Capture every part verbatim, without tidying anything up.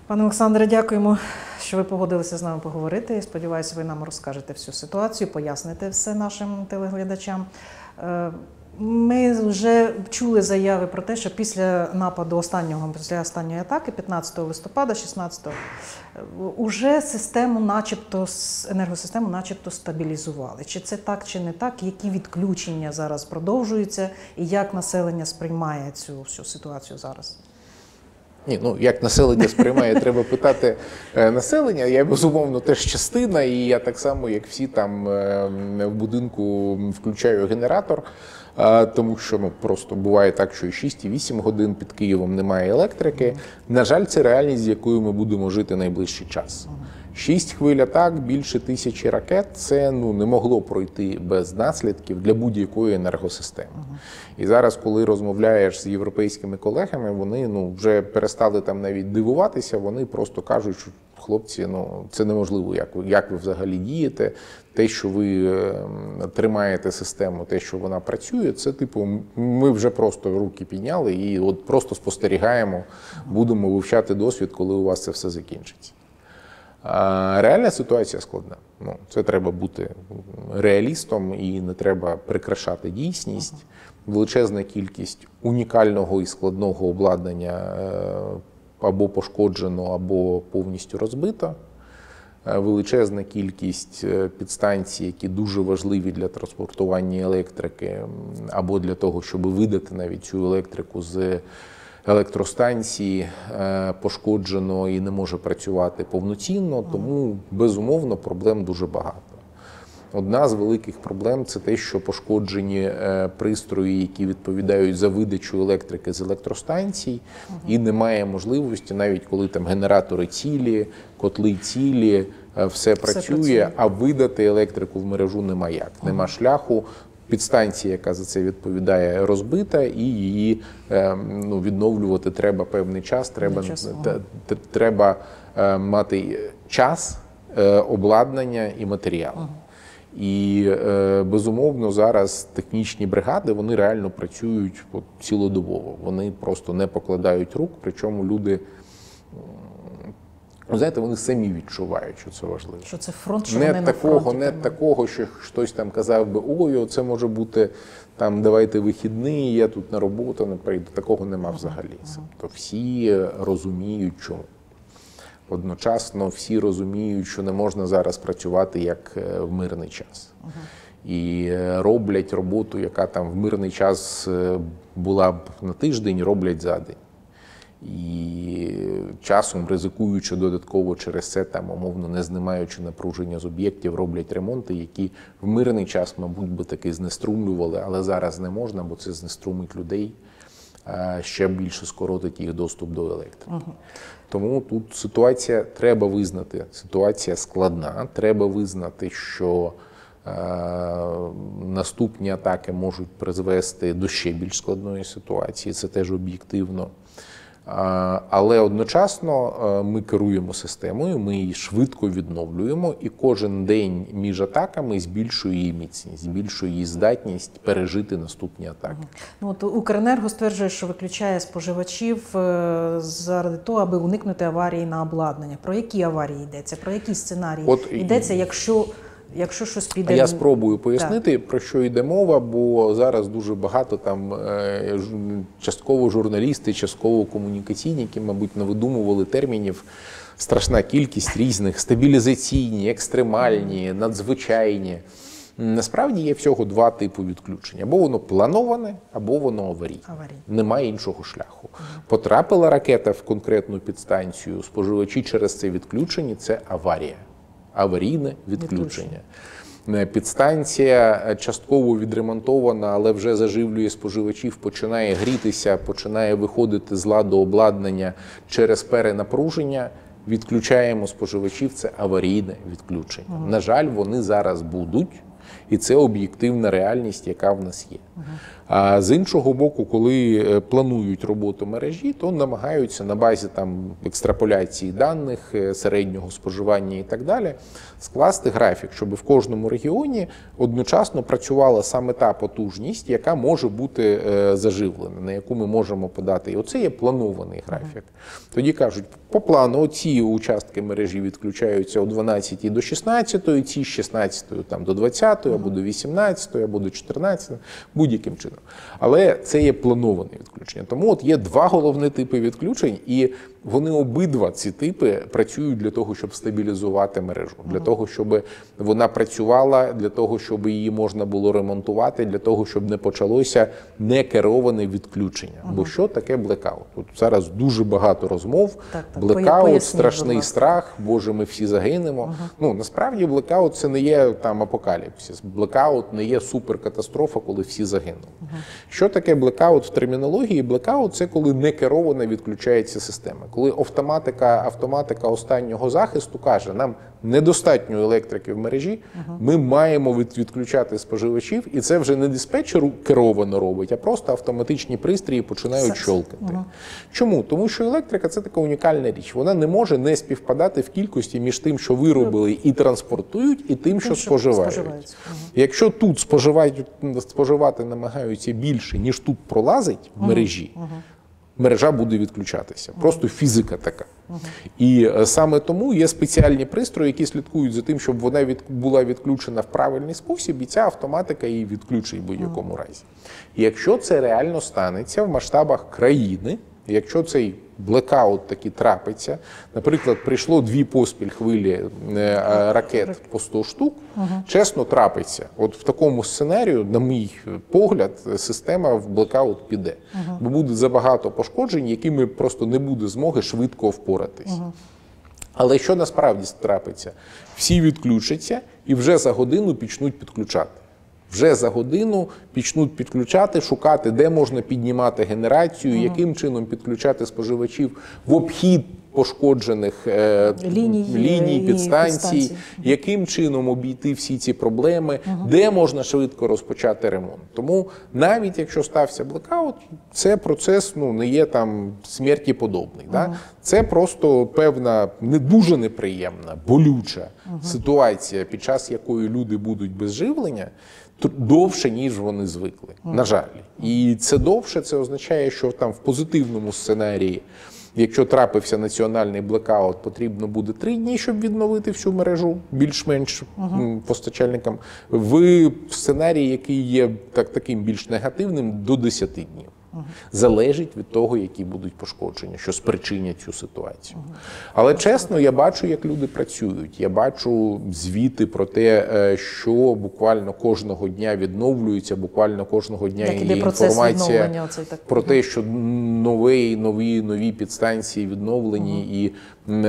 Пане Олександре, дякуємо, що ви погодилися з нами поговорити. Сподіваюся, ви нам розкажете всю ситуацію, поясните все нашим телеглядачам. Ми вже чули заяви про те, що після нападу останнього, після останньої атаки, п'ятнадцятого листопада, шістнадцятого, уже систему начебто, енергосистему начебто стабілізували. Чи це так, чи не так? Які відключення зараз продовжуються і як населення сприймає цю всю ситуацію зараз? Ні, ну як населення сприймає, треба питати е, населення. Я, безумовно, теж частина, і я так само, як всі там е, в будинку включаю генератор, е, тому що ну, просто буває так, що і шість, і вісім годин під Києвом немає електрики. На жаль, це реальність, з якою ми будемо жити найближчий час. Шість хвиль атак, більше тисячі ракет – це ну, не могло пройти без наслідків для будь-якої енергосистеми. Uh-huh. І зараз, коли розмовляєш з європейськими колегами, вони ну, вже перестали там навіть дивуватися, вони просто кажуть, що хлопці, ну, це неможливо, як ви, як ви взагалі дієте. Те, що ви е, тримаєте систему, те, що вона працює, це типу, ми вже просто руки підняли і от просто спостерігаємо, будемо вивчати досвід, коли у вас це все закінчиться. А реальна ситуація складна. Ну, це треба бути реалістом і не треба прикрашати дійсність. Величезна кількість унікального і складного обладнання або пошкоджено, або повністю розбито. Величезна кількість підстанцій, які дуже важливі для транспортування електрики, або для того, щоб видати навіть цю електрику з електростанції, пошкоджено і не може працювати повноцінно, тому, безумовно, проблем дуже багато. Одна з великих проблем – це те, що пошкоджені пристрої, які відповідають за видачу електрики з електростанцій, угу. і немає можливості, навіть коли там генератори цілі, котли цілі, все, все працює, працює, а видати електрику в мережу нема як, угу. нема шляху. Підстанція, яка за це відповідає, розбита, і її ну, відновлювати треба певний час, треба, треба мати час, обладнання і матеріал. Ага. І, безумовно, зараз технічні бригади, вони реально працюють от, цілодобово. Вони просто не покладають рук, причому люди, ну, знаєте, вони самі відчувають, що це важливо. Що це фронт, що не вони такого, на фронті. Не тому. Такого, що хтось там казав би, ой, це може бути, там, давайте вихідний, я тут на роботу не прийду. Такого нема ага. взагалі. Ага. Тобто всі розуміють, чому. Одночасно всі розуміють, що не можна зараз працювати як в мирний час. Ага. І роблять роботу, яка там в мирний час була б на тиждень, роблять за день. І часом, ризикуючи додатково через це, там, умовно, не знімаючи напруження з об'єктів, роблять ремонти, які в мирний час, мабуть, би таки знеструмлювали, але зараз не можна, бо це знеструмить людей, ще більше скоротить їх доступ до електрики. Угу. Тому тут ситуація, треба визнати, ситуація складна, треба визнати, що е, наступні атаки можуть призвести до ще більш складної ситуації, це теж об'єктивно. Але одночасно ми керуємо системою, ми її швидко відновлюємо, і кожен день між атаками збільшує її міцність, збільшує її здатність пережити наступні атаки. Ну, от Укренерго стверджує, що виключає споживачів заради того, аби уникнути аварії на обладнання. Про які аварії йдеться? Про які сценарії от, йдеться, якщо... Якщо щось піде... Я спробую пояснити, так. про що йде мова, бо зараз дуже багато там частково журналісти, частково комунікаційні, які, мабуть, навидумували термінів, страшна кількість різних, стабілізаційні, екстремальні, надзвичайні. Насправді є всього два типи відключення. Або воно плановане, або воно аварійне. Аварій. Немає іншого шляху. Угу. Потрапила ракета в конкретну підстанцію, споживачі через це відключені – це аварія. Аварійне відключення. відключення. Підстанція частково відремонтована, але вже заживлює споживачів, починає грітися, починає виходити з ладу обладнання через перенапруження. Відключаємо споживачів, це аварійне відключення. Угу. На жаль, вони зараз будуть, і це об'єктивна реальність, яка в нас є. А з іншого боку, коли планують роботу мережі, то намагаються на базі там екстраполяції даних, середнього споживання і так далі скласти графік, щоб в кожному регіоні одночасно працювала саме та потужність, яка може бути заживлена, на яку ми можемо подати. І оце є планований графік. Тоді кажуть, по плану оці участки мережі відключаються о дванадцятій до шістнадцятої, ці з шістнадцятої там, до двадцятої, або до вісімнадцятої, або до чотирнадцятої, будь-яким чином. Але це є плановане відключення. Тому от є два головні типи відключень, і вони обидва, ці типи, працюють для того, щоб стабілізувати мережу, для того, щоб вона працювала, для того, щоб її можна було ремонтувати, для того, щоб не почалося некероване відключення. Uh-huh. Бо що таке блекаут? Тут зараз дуже багато розмов. Так, так. Блекаут, страшний страх, боже, ми всі загинемо. Uh-huh. Ну, насправді блекаут це не є там апокаліпсис. Блекаут не є суперкатастрофа, коли всі загинули. Uh-huh. Що таке блекаут в термінології? Блекаут – це коли некеровано відключається система. Коли автоматика, автоматика останнього захисту каже, нам недостатньо електрики в мережі, uh-huh. ми маємо від, відключати споживачів, і це вже не диспетчер керовано робить, а просто автоматичні пристрої починають Секс. щолкати. Uh-huh. Чому? Тому що електрика – це така унікальна річ. Вона не може не співпадати в кількості між тим, що виробили і транспортують, і тим, що, що споживають. Uh-huh. Якщо тут споживають, споживати намагаються більше, ніж тут пролазить в мережі, uh-huh. мережа буде відключатися. Просто фізика така. Uh-huh. І саме тому є спеціальні пристрої, які слідкують за тим, щоб вона від, була відключена в правильний спосіб, і ця автоматика її відключить в будь-якому uh-huh. разі. І якщо це реально станеться в масштабах країни, якщо цей блекаут таки трапиться, наприклад, прийшло дві поспіль хвилі ракет по сто штук, угу. чесно, трапиться. От в такому сценарію, на мій погляд, система в блекаут піде. Угу. Бо буде забагато пошкоджень, якими просто не буде змоги швидко впоратись. Угу. Але що насправді трапиться? Всі відключаться і вже за годину почнуть підключати. Вже за годину почнуть підключати, шукати, де можна піднімати генерацію, угу. яким чином підключати споживачів в обхід пошкоджених е, ліній, ліній підстанцій, підстанцій, яким чином обійти всі ці проблеми, угу. де можна швидко розпочати ремонт. Тому навіть якщо стався блекаут, це процес ну, не є там смерті подобний. Угу. Да? Це просто певна, не дуже неприємна, болюча угу. ситуація, під час якої люди будуть без живлення, довше, ніж вони звикли, mm. на жаль. І це довше, це означає, що там в позитивному сценарії, якщо трапився національний блекаут, потрібно буде три дні, щоб відновити всю мережу, більш-менш uh-huh. постачальникам. В сценарії, який є так, таким більш негативним, до десяти днів. Uh-huh. Залежить від того, які будуть пошкодження, що спричинять цю ситуацію. Uh-huh. Але чесно, я бачу, як люди працюють. Я бачу звіти про те, що буквально кожного дня відновлюється, буквально кожного дня так, є інформація оцей, так. про те, що нові, нові, нові підстанції відновлені. Uh-huh. І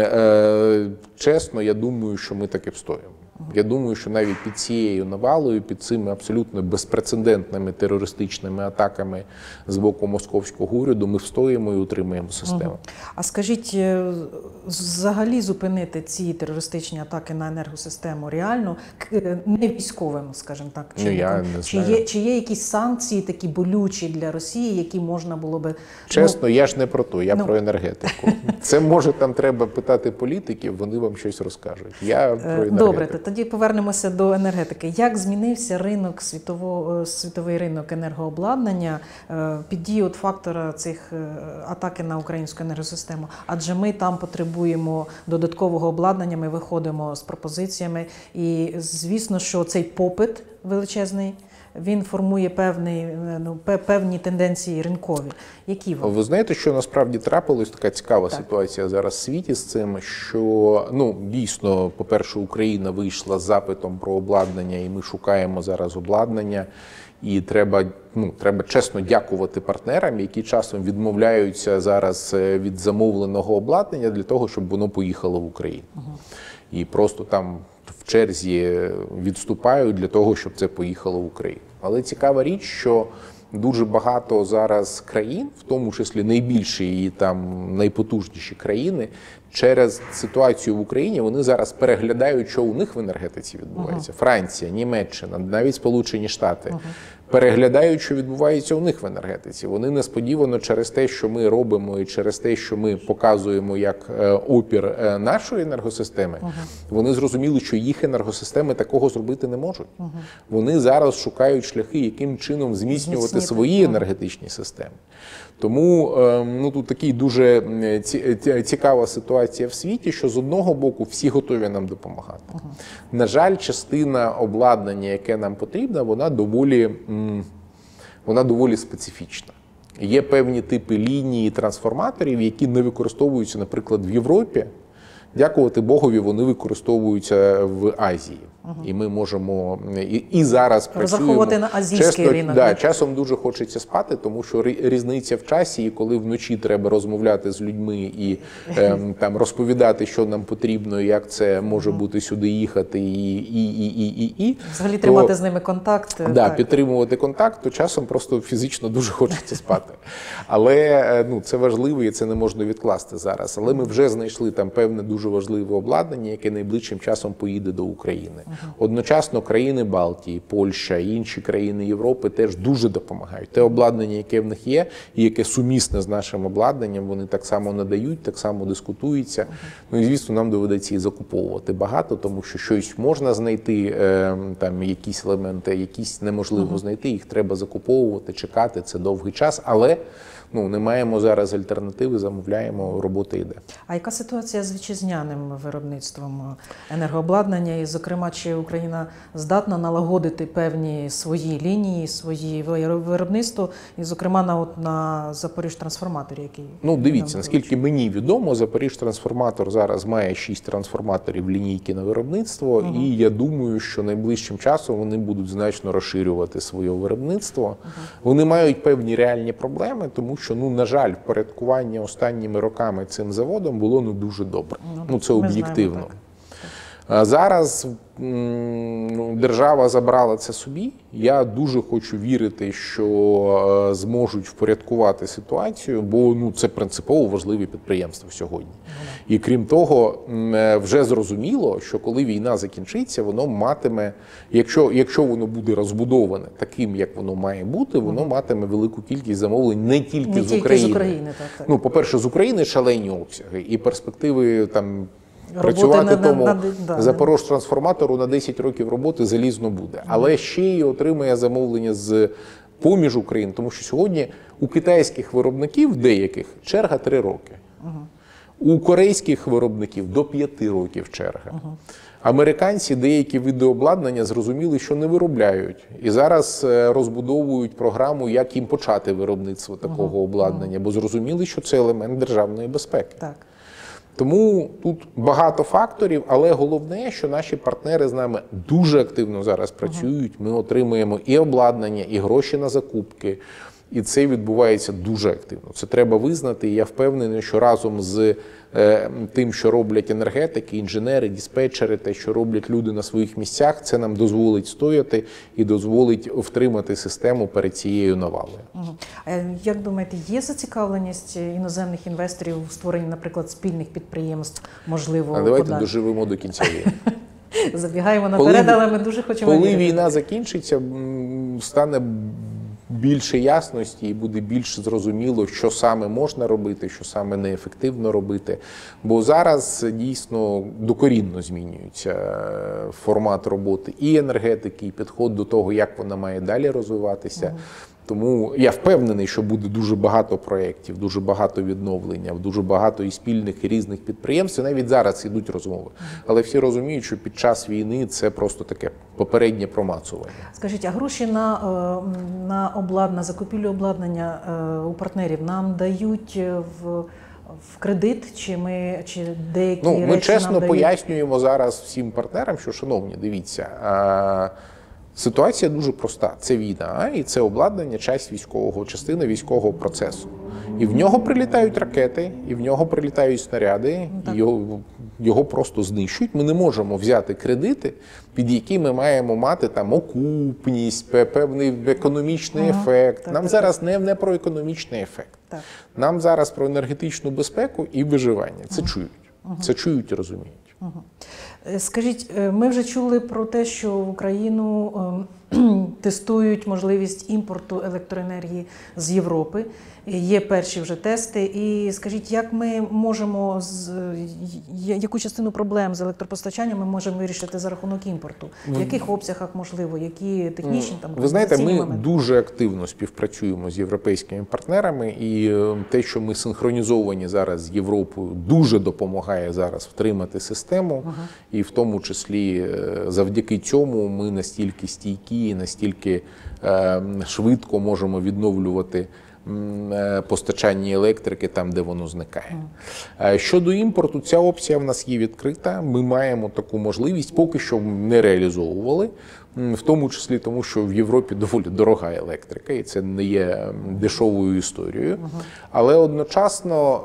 е, чесно, я думаю, що ми таки встоїмо. Я думаю, що навіть під цією навалою, під цими абсолютно безпрецедентними терористичними атаками з боку московського уряду ми встоїмо і утримуємо систему. Угу. А скажіть, взагалі зупинити ці терористичні атаки на енергосистему реально, не військовим, скажімо так? Чи, ну, я не чи, є, чи є якісь санкції такі болючі для Росії, які можна було би... Чесно, ну, я ж не про то, я ну... про енергетику. Це може там треба питати політиків, вони вам щось розкажуть. Я про енергетику. Добре, тоді повернемося до енергетики. Як змінився ринок, світово, світовий ринок енергообладнання під дією от фактора цих атаки на українську енергосистему? Адже ми там потребуємо додаткового обладнання, ми виходимо з пропозиціями. І звісно, що цей попит величезний, він формує певні, ну, певні тенденції ринкові. Які вони? Ви знаєте, що насправді трапилось? Така цікава так. ситуація зараз в світі з цим, що, ну, дійсно, по-перше, Україна вийшла з запитом про обладнання, і ми шукаємо зараз обладнання. І треба, ну, треба чесно дякувати партнерам, які часом відмовляються зараз від замовленого обладнання для того, щоб воно поїхало в Україну. Угу. І просто там в черзі відступають для того, щоб це поїхало в Україну. Але цікава річ, що дуже багато зараз країн, в тому числі найбільші і там найпотужніші країни, через ситуацію в Україні вони зараз переглядають, що у них в енергетиці відбувається. Uh-huh. Франція, Німеччина, навіть Сполучені Штати. Uh-huh. переглядають, що відбувається у них в енергетиці. Вони несподівано через те, що ми робимо, і через те, що ми показуємо як опір нашої енергосистеми, uh-huh. вони зрозуміли, що їх енергосистеми такого зробити не можуть. Uh-huh. Вони зараз шукають шляхи, яким чином зміцнювати Зміцнити. свої енергетичні системи. Тому ну, тут такий дуже цікава ситуація в світі, що з одного боку всі готові нам допомагати. Uh-huh. На жаль, частина обладнання, яке нам потрібно, вона доволі, вона доволі специфічна. Є певні типи лінії трансформаторів, які не використовуються, наприклад, в Європі. Дякувати Богові, вони використовуються в Азії. Угу. І ми можемо і, і зараз розраховувати на азійський Чесно, ринок. Да, часом дуже хочеться спати, тому що різниця в часі, і коли вночі треба розмовляти з людьми і ем, там розповідати, що нам потрібно, як це може угу. бути сюди їхати, і і і і і, і взагалі то, тримати з ними контакт. Да, так. Підтримувати контакт, то часом просто фізично дуже хочеться спати. Але ну це важливо, і це не можна відкласти зараз. Але ми вже знайшли там певне дуже важливе обладнання, яке найближчим часом поїде до України. Одночасно країни Балтії, Польща і інші країни Європи теж дуже допомагають. Те обладнання, яке в них є, і яке сумісне з нашим обладнанням, вони так само надають, так само дискутуються. Ну і, звісно, нам доведеться і закуповувати багато, тому що щось можна знайти, там якісь елементи, якісь неможливо uh-huh. знайти, їх треба закуповувати, чекати, це довгий час, але ну, не маємо зараз альтернативи, замовляємо, робота йде. А яка ситуація з вітчизняним виробництвом енергообладнання? І, зокрема, чи Україна здатна налагодити певні свої лінії, свої виробництво, і, зокрема, на, от, на Запоріжтрансформаторі, який... Ну, дивіться, наскільки мені відомо, Запоріжтрансформатор зараз має шість трансформаторів лінійки на виробництво, угу. і я думаю, що найближчим часом вони будуть значно розширювати своє виробництво. Угу. Вони мають певні реальні проблеми, тому що, ну, на жаль, впорядкування останніми роками цим заводом було не дуже добре. Ну, ну це об'єктивно. Зараз ну, держава забрала це собі. Я дуже хочу вірити, що зможуть впорядкувати ситуацію, бо ну, це принципово важливі підприємства сьогодні. І крім того, вже зрозуміло, що коли війна закінчиться, воно матиме, якщо, якщо воно буде розбудоване таким, як воно має бути, воно матиме велику кількість замовлень не тільки не з тільки України. з України так, так. Ну, по-перше, з України шалені обсяги і перспективи там працювати на, тому на, на, да, Запоріжтрансформатору на десять років роботи залізно буде. Але ще й отримає замовлення з поміж України, тому що сьогодні у китайських виробників деяких черга три роки. Угу. У корейських виробників до п'яти років черга. Угу. Американці деякі види обладнання зрозуміли, що не виробляють. І зараз розбудовують програму, як їм почати виробництво такого угу. обладнання, бо зрозуміли, що це елемент державної безпеки. Так. Тому тут багато факторів, але головне, що наші партнери з нами дуже активно зараз працюють. Ми отримуємо і обладнання, і гроші на закупки. І це відбувається дуже активно. Це треба визнати. І я впевнений, що разом з е, тим, що роблять енергетики, інженери, диспетчери, те, що роблять люди на своїх місцях, це нам дозволить стояти і дозволить втримати систему перед цією навалою. Угу. А як думаєте, є зацікавленість іноземних інвесторів у створенні, наприклад, спільних підприємств, можливо? А давайте подалі? доживемо до кінця війни. Забігаємо наперед, коли, але ми дуже хочемо Коли вірити. війна закінчиться, стане більше ясності і буде більш зрозуміло, що саме можна робити, що саме неефективно робити. Бо зараз дійсно докорінно змінюється формат роботи і енергетики, і підход до того, як вона має далі розвиватися. Угу. Тому я впевнений, що буде дуже багато проєктів, дуже багато відновлення, дуже багато і спільних, і різних підприємств. І навіть зараз йдуть розмови. Але всі розуміють, що під час війни це просто таке попереднє промацування. Скажіть, а гроші на, на обладнання, закупівлю обладнання у партнерів нам дають в, в кредит, чи ми чи деякі ну, речі ми чесно нам дають? пояснюємо зараз всім партнерам, що, шановні, дивіться, а, ситуація дуже проста. Це війна, і це обладнання, часть військового, частина військового процесу. І в нього прилітають ракети, і в нього прилітають снаряди, ну, і його, його просто знищують. Ми не можемо взяти кредити, під які ми маємо мати там окупність, певний економічний ага, ефект. Так, Нам так, зараз так. Не, не про економічний ефект. Так. Нам зараз про енергетичну безпеку і виживання. Це ага. чують. Ага. Це чують і розуміють. Ага. Скажіть, ми вже чули про те, що в Україну тестують можливість імпорту електроенергії з Європи. Є перші вже тести. І скажіть, як ми можемо, яку частину проблем з електропостачанням ми можемо вирішити за рахунок імпорту? В яких обсягах можливо, які технічні там? Ви знаєте, ми моменти? дуже активно співпрацюємо з європейськими партнерами, і те, що ми синхронізовані зараз з Європою, дуже допомагає зараз втримати систему, ага. і в тому числі завдяки цьому ми настільки стійкі, настільки е, швидко можемо відновлювати постачання електрики там, де воно зникає. Mm. Щодо імпорту, ця опція в нас є відкрита. Ми маємо таку можливість, поки що не реалізовували, в тому числі тому, що в Європі доволі дорога електрика, і це не є дешевою історією. Mm-hmm. Але одночасно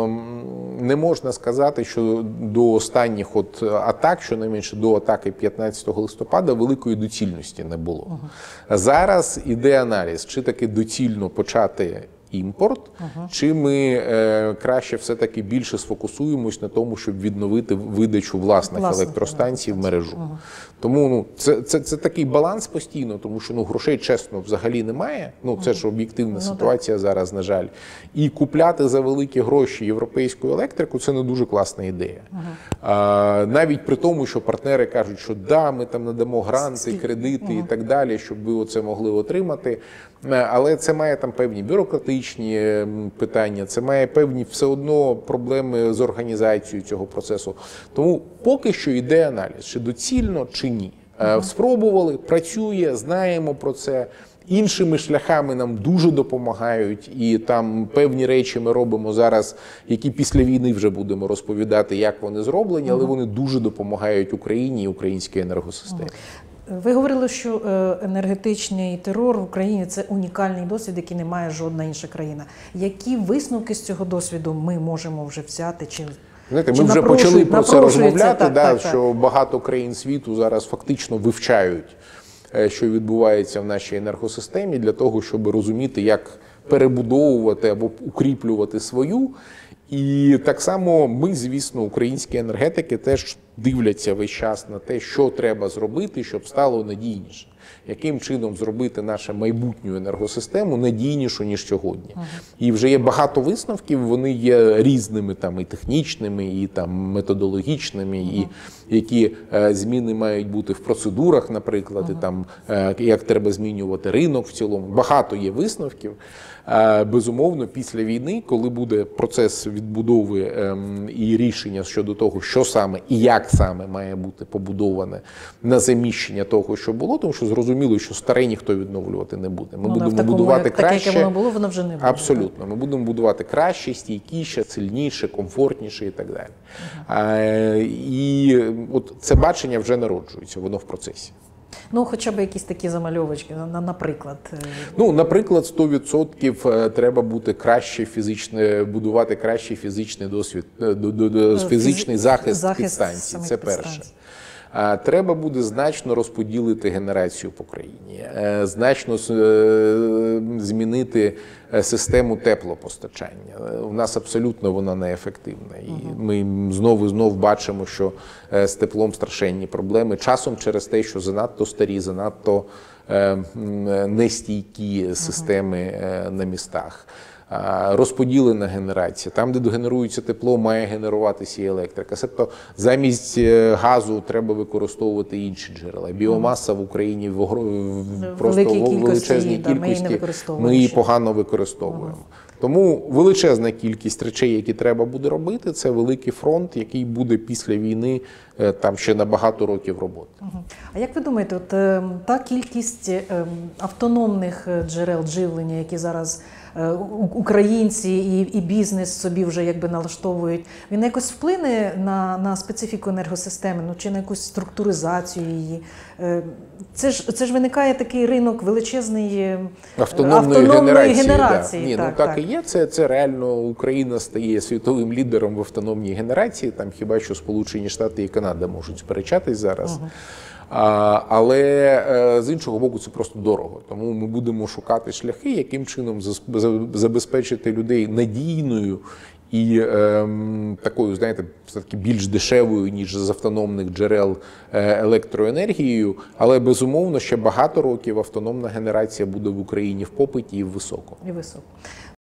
не можна сказати, що до останніх от атак, щонайменше до атаки п'ятнадцятого листопада, великої доцільності не було. Mm-hmm. Зараз іде аналіз, чи таки доцільно почати імпорт, uh-huh. чи ми е, краще все-таки більше сфокусуємось на тому, щоб відновити видачу власних Власне, електростанцій в мережу. Uh-huh. Тому ну, це, це, це такий баланс постійно, тому що ну, грошей, чесно, взагалі немає. Ну, це uh-huh. ж об'єктивна uh-huh. ситуація зараз, на жаль. І купляти за великі гроші європейську електрику – це не дуже класна ідея. Uh-huh. А, навіть при тому, що партнери кажуть, що да, ми там надамо гранти, кредити uh-huh. і так далі, щоб ви оце могли отримати. Але це має там певні бюрократичні питання, це має певні все одно проблеми з організацією цього процесу. Тому поки що йде аналіз, чи доцільно, чи ні. Uh-huh. Спробували, працює, знаємо про це. Іншими шляхами нам дуже допомагають, і там певні речі ми робимо зараз, які після війни вже будемо розповідати, як вони зроблені, але вони дуже допомагають Україні і українській енергосистемі. Ви говорили, що енергетичний терор в Україні – це унікальний досвід, який не має жодна інша країна. Які висновки з цього досвіду ми можемо вже взяти? Чи, Знаєте, чи ми вже почали про це розмовляти, так, да, так, що так. багато країн світу зараз фактично вивчають, що відбувається в нашій енергосистемі, для того, щоб розуміти, як перебудовувати або укріплювати свою. І так само ми, звісно, українські енергетики теж дивляться весь час на те, що треба зробити, щоб стало надійніше. Яким чином зробити нашу майбутню енергосистему надійнішу, ніж сьогодні. Ага. І вже є багато висновків, вони є різними, там, і технічними, і там, методологічними, ага. і які е, зміни мають бути в процедурах, наприклад, ага. і, там, е, як треба змінювати ринок в цілому. Багато є висновків. Е, безумовно, після війни, коли буде процес відбудови е, і рішення щодо того, що саме і як саме має бути побудоване на заміщення того, що було, тому що зрозуміло, що старе ніхто відновлювати не буде. Ми ну, будемо такому, будувати таке, краще. Таке, яке воно було, воно вже не буде. Абсолютно. Ми будемо будувати краще, стійкіше, сильніше, комфортніше і так далі. Uh-huh. А, і от це бачення вже народжується, воно в процесі. Ну, хоча б якісь такі замальовочки, наприклад. Ну, наприклад, сто відсотків треба бути краще фізичне, будувати кращий фізичний досвід, фізичний захист, захист підстанцій. Це перше. Підстанцій. Треба буде значно розподілити генерацію по країні, значно змінити систему теплопостачання. У нас абсолютно вона неефективна. І ми знову і знову бачимо, що з теплом страшенні проблеми. Часом через те, що занадто старі, занадто нестійкі системи на містах. Розподілена генерація. Там, де генерується тепло, має генеруватися і електрика. Тобто замість газу треба використовувати інші джерела. Біомаса в Україні в просто в величезній да, кількості, ми її, ми її погано використовуємо. Ага. Тому величезна кількість речей, які треба буде робити, це великий фронт, який буде після війни там ще на багато років роботи. Ага. А як ви думаєте, от та кількість автономних джерел живлення, які зараз українці і, і бізнес собі вже якби налаштовують, він якось вплине на, на специфіку енергосистеми, ну, чи на якусь структуризацію її? Це ж, це ж виникає такий ринок величезний автономної, автономної генерації. генерації. Да. Ні, так, ну, так, так і є. Це, це реально Україна стає світовим лідером в автономній генерації. Там хіба що Сполучені Штати і Канада можуть сперечатись зараз. Ага. А, але з іншого боку це просто дорого. Тому ми будемо шукати шляхи, яким чином забезпечити людей надійною і ем, такою, знаєте, все-таки більш дешевою, ніж з автономних джерел е, електроенергією. Але безумовно ще багато років автономна генерація буде в Україні в попиті і в високо. І високо.